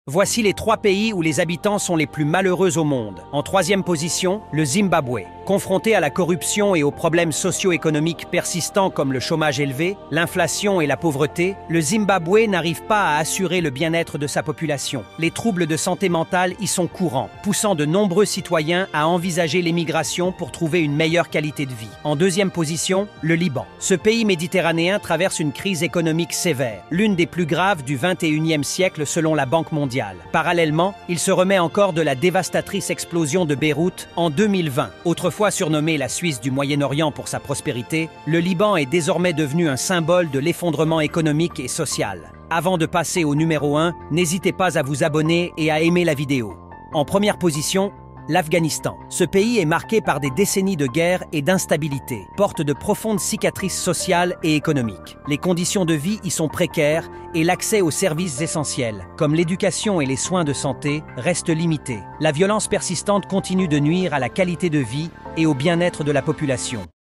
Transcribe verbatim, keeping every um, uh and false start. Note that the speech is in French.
Voici les trois pays où les habitants sont les plus malheureux au monde. En troisième position, le Zimbabwe. Confronté à la corruption et aux problèmes socio-économiques persistants comme le chômage élevé, l'inflation et la pauvreté, le Zimbabwe n'arrive pas à assurer le bien-être de sa population. Les troubles de santé mentale y sont courants, poussant de nombreux citoyens à envisager l'émigration pour trouver une meilleure qualité de vie. En deuxième position, le Liban. Ce pays méditerranéen traverse une crise économique sévère, l'une des plus graves du vingt et unième siècle selon la Banque mondiale. Parallèlement, il se remet encore de la dévastatrice explosion de Beyrouth en deux mille vingt. Autrefois surnommé la Suisse du Moyen-Orient pour sa prospérité, le Liban est désormais devenu un symbole de l'effondrement économique et social. Avant de passer au numéro un, n'hésitez pas à vous abonner et à aimer la vidéo. En première position, l'Afghanistan. Ce pays est marqué par des décennies de guerre et d'instabilité, porte de profondes cicatrices sociales et économiques. Les conditions de vie y sont précaires et l'accès aux services essentiels, comme l'éducation et les soins de santé, reste limité. La violence persistante continue de nuire à la qualité de vie et au bien-être de la population.